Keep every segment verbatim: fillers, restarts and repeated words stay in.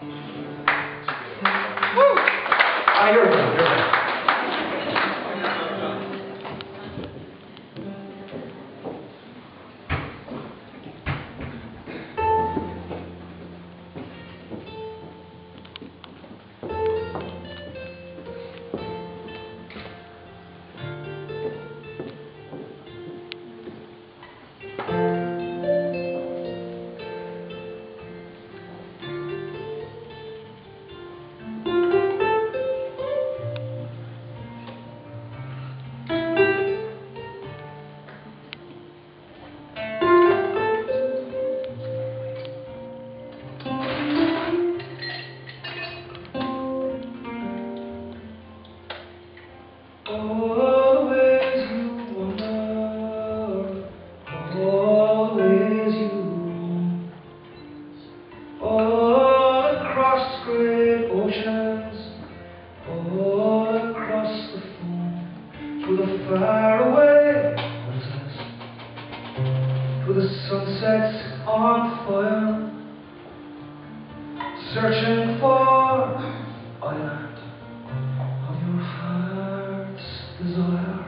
Ah, you're good, you're good. Always you wonder, always you roam, all across great oceans, all across the foam, through the faraway roses, through the sunsets on fire, searching for island of your heart's desire,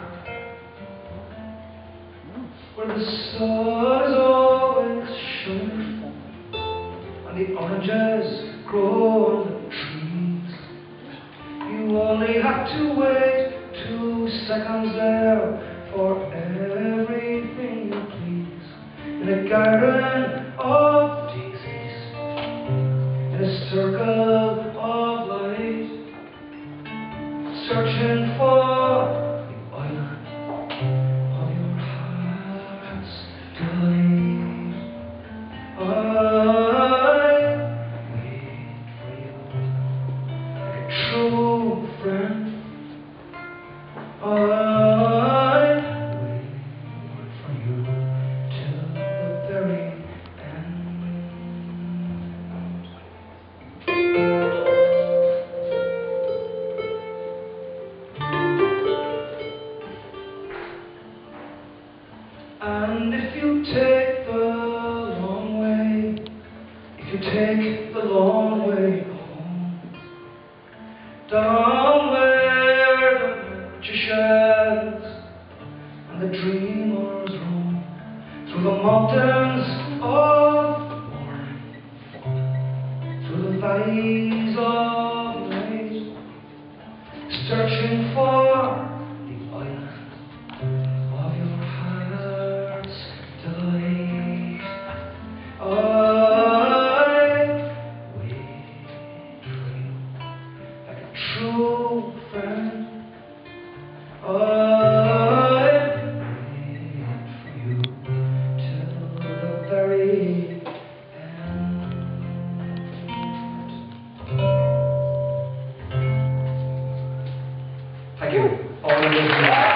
where the sun is always shining and the oranges grow on the trees. You only have to wait two seconds there for everything you please, in a garden of daisies, in a circle of light, searching for the island of your heart's delight. I wait for you like a true friend. I wait for you till the very end. And if you take the long way, if you take the long way home, down where the magicians and the dreamers roam, through the mountains of morning, through the valleys of night, searching for the island of your heart's delight. I wait for you like a true friend. I wait for you till the very end. Thank you. All of you.